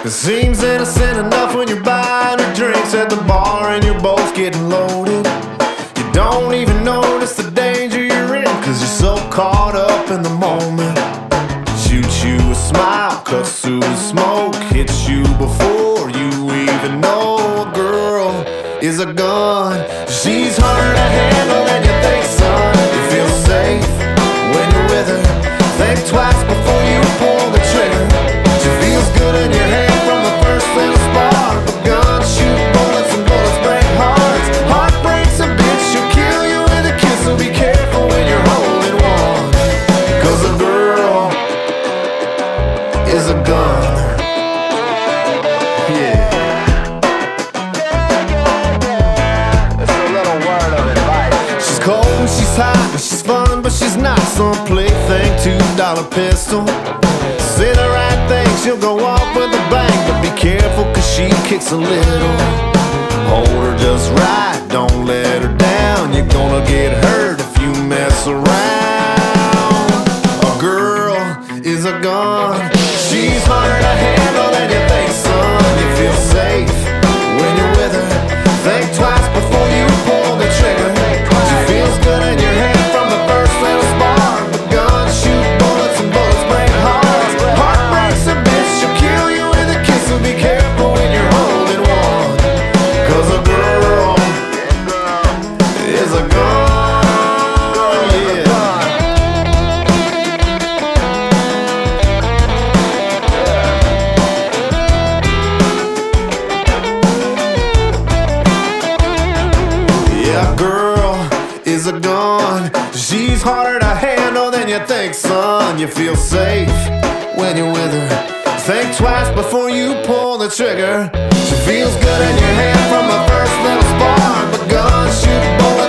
It seems innocent enough when you're buying her drinks at the bar and you're both getting loaded. You don't even notice the danger you're in, cause you're so caught up in the moment. Shoots you a smile, cuts through the smoke, hits you before you even know. A girl is a gun. She's harder to handle than you think, son. You feel safe when you're with her. Think twice before you pull the trigger. She feels good in your hand from the first little spark. But guns shoot bullets and bullets break hearts. Heart breaks a bitch, she'll kill you with a kiss. So be careful when you're holding one, cause a girl is a gun. Yeah. She's cold and she's hot and she's fun, but she's not some plaything $2 pistol. Say the right thing, she'll go off with a bang, but be careful cause she kicks a little. Hold her just right, don't let her down. You're gonna get hurt if you mess around. A girl is a gun. She's harder to handle than you think, son. You feel safe when you're with her. Think twice before you pull the trigger. She feels good in your hand from the first little spark. But guns shoot bullets and bullets break hearts. Heart breaks a bitch, she'll kill you with a kiss. So be careful when you're holding one, cause a girl is a gun. Yeah, girl is a gun. She's harder to handle than you think, son. You feel safe when you're with her. Think twice before you pull the trigger. She feels good in your hand from the first little spark. But guns shoot bullets